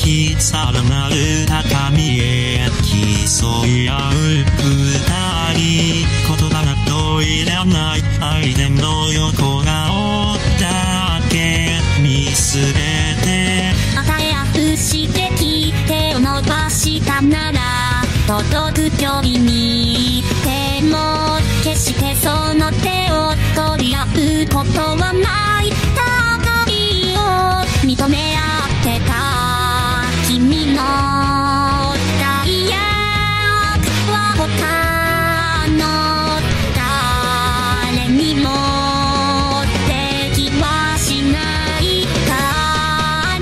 きさらなる高みへ競い合う二人、言葉などいらない相手の横顔だけ見据えて、 与え合う刺激、手を伸ばしたなら届く距離にでも、決してその手を取り合うことはない。互いを認め合ってた君の代役は他の誰にもできはしないから。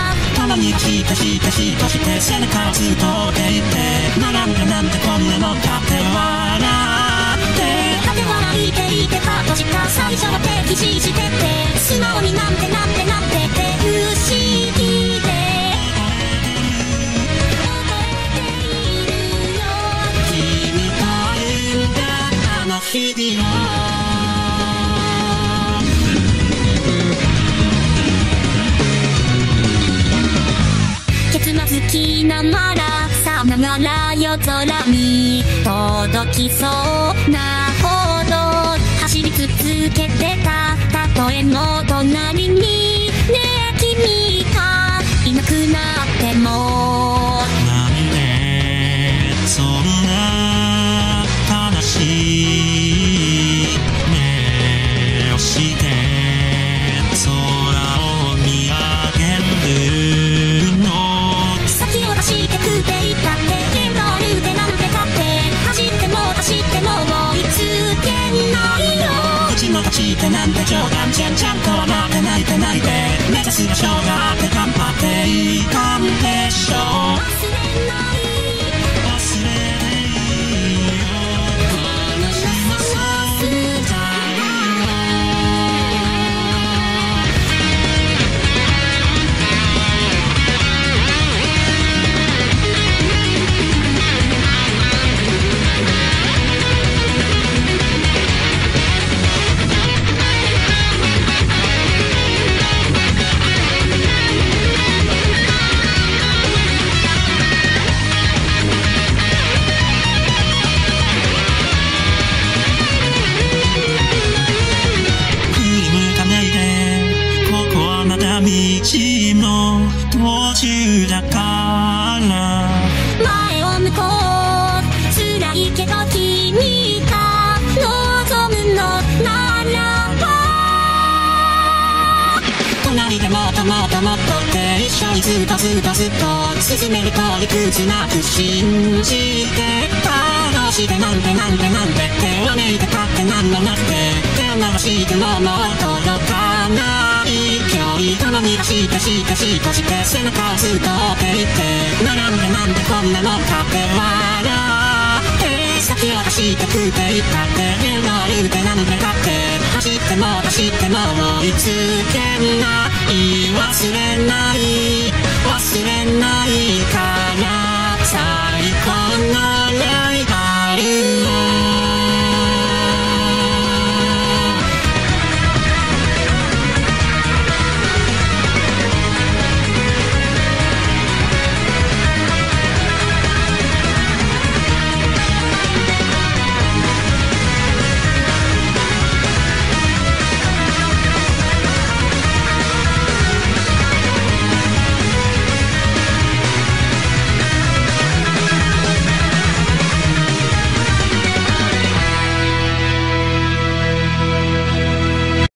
たまにヒタヒタヒタして背中をずっと追っていって並んでなんてこんなのかって笑ってだって笑いていてかとしか最初は敵視してて素直になんてなんてなんてって不思議で君と歩んだあの日々を結末きながらさながら夜空に届きそうなほど走り続けてた。たとえの隣にねえ君がいなくなっても、 なんでそんな悲しい目をして空を見上げるの。 先を出して食っていったってゲームのルーテなんてだって走っても走っても追いつけないよ。 うちの勝ちってなんて冗談じゃん、ちゃんとはなってないでないで目指す場所があって頑張っていたんでしょう。 忘れない忘れていいよこの日もそうだよ。道の途中だから前を向こう辛いけど君が望むのならば隣でもっともっともっとって一緒にずっとずっとずっと進めると理屈なく信じてた。どうしてなんてなんてなんて手を抜いてたってなんもなくて手を伸してももう届かない距離頼み出してしてしとして背中をずっと追っていって並んでなんでこんなのかって笑って先を出して食っていったって言うの言うてなんでだって走っても走っても追いつけない忘れない忘れないから最高のライ